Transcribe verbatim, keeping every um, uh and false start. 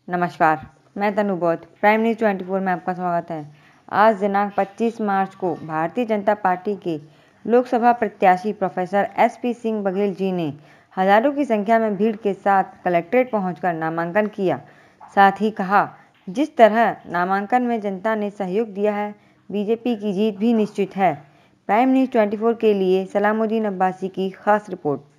नमस्कार, मैं तनु बौद्ध। प्राइम न्यूज़ चौबीस में आपका स्वागत है। आज दिनांक पच्चीस मार्च को भारतीय जनता पार्टी के लोकसभा प्रत्याशी professor S P Singh Baghel ji ने हजारों की संख्या में भीड़ के साथ कलेक्ट्रेट पहुंचकर नामांकन किया। साथ ही कहा, जिस तरह नामांकन में जनता ने सहयोग दिया है, बीजेपी की जीत भी निश्चित है। प्राइम न्यूज़ चौबीस के लिए सलामुद्दीन अब्बासी की खास रिपोर्ट।